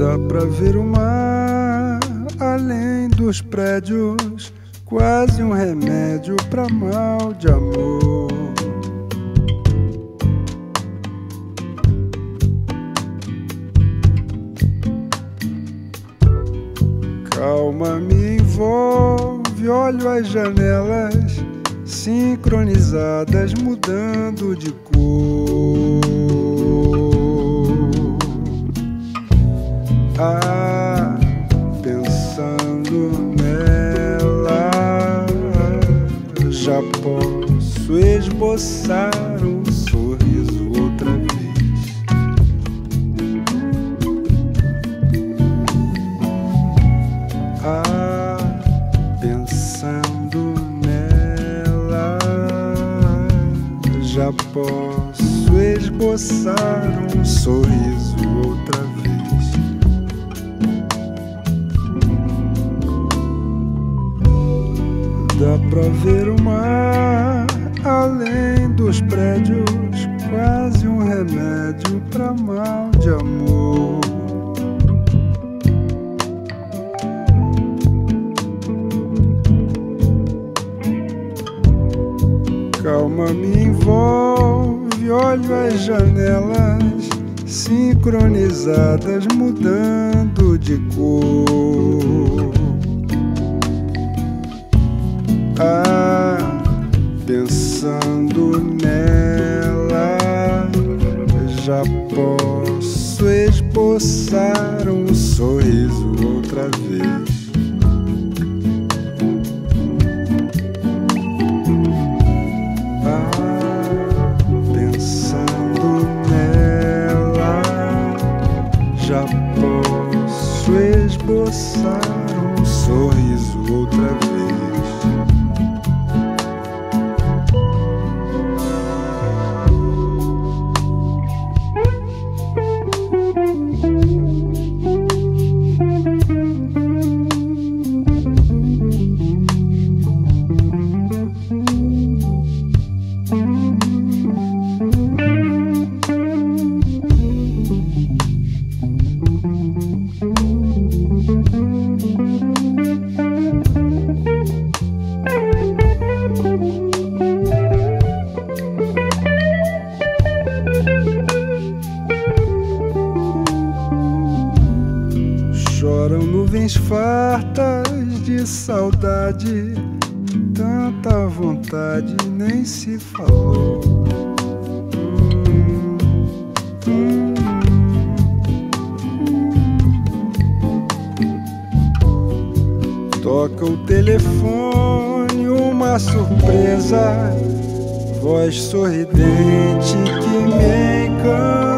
Dá pra ver o mar além dos prédios, quase um remédio pra mal de amor. Calma me envolve, olho as janelas sincronizadas mudando de cor. Ah, pensando nela, já posso esboçar um sorriso outra vez. Ah, pensando nela, já posso esboçar um sorriso outra vez. Dá pra ver o mar além dos prédios, quase um remédio pra mal de amor. Calma me envolve, olho as janelas sincronizadas mudando de cor. Ah, pensando nela, já posso esboçar um sorriso outra vez. Ah, pensando nela, já posso esboçar um sorriso outra vez. Choram nuvens fartas de saudade, tanta vontade nem se falou. Toca o telefone, uma surpresa, voz sorridente que me encanta.